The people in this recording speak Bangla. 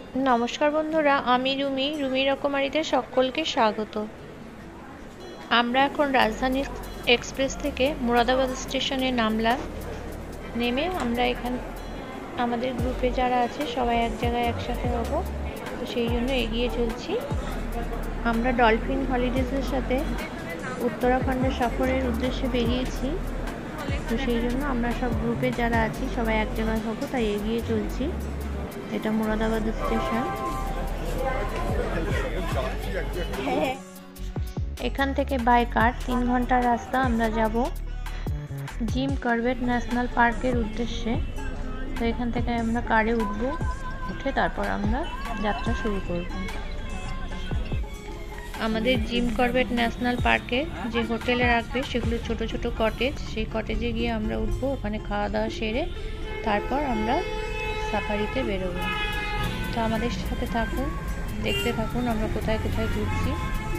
নমস্কার বন্ধুরা, আমি রুমি রকমারিতে সকলকে স্বাগত। আমরা এখন রাজধানী এক্সপ্রেস থেকে মুরাদাবাদ স্টেশনে নামলাম। নেমে আমরা আমাদের গ্রুপে যারা আছে সবাই এক জায়গায় একসাথে হব, তো সেই জন্য এগিয়ে চলছি। আমরা ডলফিন হলিডেজের সাথে উত্তরাখণ্ডের সফরের উদ্দেশ্যে বেরিয়েছি, তো সেই জন্য আমরা সব গ্রুপে যারা আছি সবাই এক জায়গায় হব, তাই এগিয়ে চলছি। এটা মুরাদাবাদ স্টেশন। এখান থেকে বাই কার 3 ঘন্টার রাস্তা আমরা যাব জিম করবেট ন্যাশনাল পার্কের উদ্দেশ্যে। তো এখান থেকে আমরা কারে উঠব, উঠে তারপর আমরা যাত্রা শুরু করব। আমাদের জিম করবেট ন্যাশনাল পার্কে যে হোটেলে রাখবে সেগুলো ছোট ছোট কটেজ, সেই কটেজে গিয়ে আমরা উঠব। ওখানে খাওয়া দাওয়া সেরে তারপর আমরা সাফারিতে বেরোবো। তো আমাদের সাথে থাকুন, দেখতে থাকুন আমরা কোথায় কোথায় ঘুরছি।